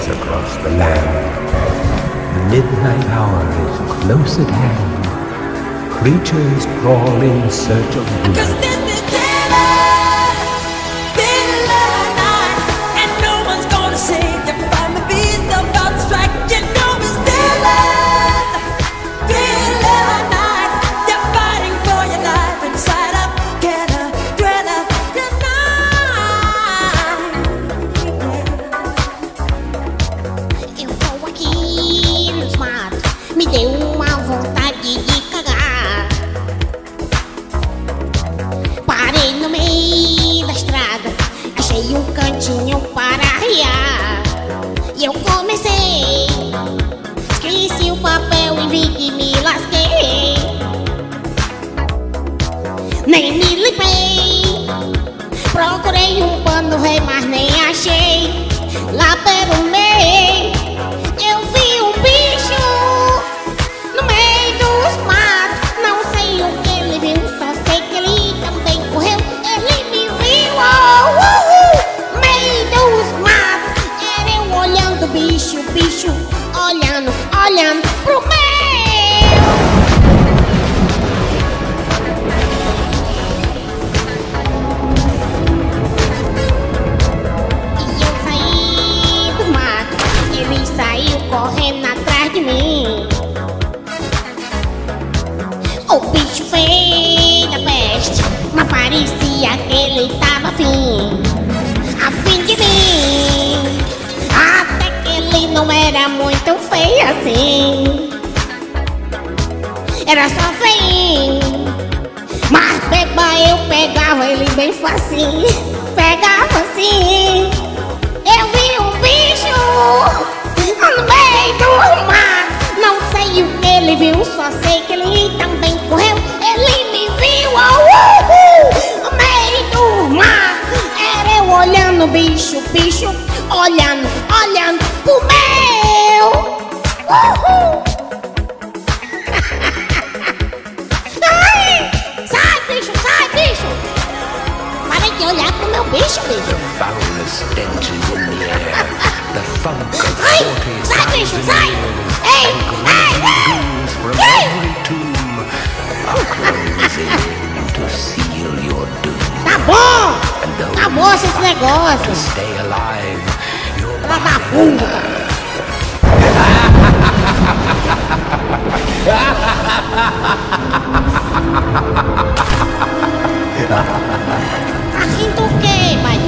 waves across the land. The midnight hour is close at hand. Creatures crawl in search of blood. Me deu uma vontade de cagar. Parei no meio da estrada, achei um cantinho para arriar. E eu comecei, esqueci o papel e vi que me lasquei. Nem me limpei, procurei um pano rei, mas nem achei. Lá pelo meio eu vi um bicho no meio dos matos. Não sei o que ele viu, só sei que ele também correu. Ele me viu, no meio dos matos. Era eu olhando o bicho, bicho olhando, olhando pro meu. Saiu correndo atrás de mim. O bicho feio da peste, mas parecia que ele tava a fim de mim. Até que ele não era muito feio assim. Era só feio, mas eu pegava ele bem facinho. Pegava assim. Eu vi um bicho no meio do mar. Não sei o que ele viu, só sei que ele também correu. Ele me viu, no meio do mar. Era eu olhando o bicho, bicho olhando, olhando pro meu. Ai, sai, bicho, sai, bicho. Para de olhar pro meu bicho, bicho. Ai, sai, bicho, sai! Ei, ei, ei! Tá bom esse negócio. Ela dá bunda. Tá rindo o quê, pai?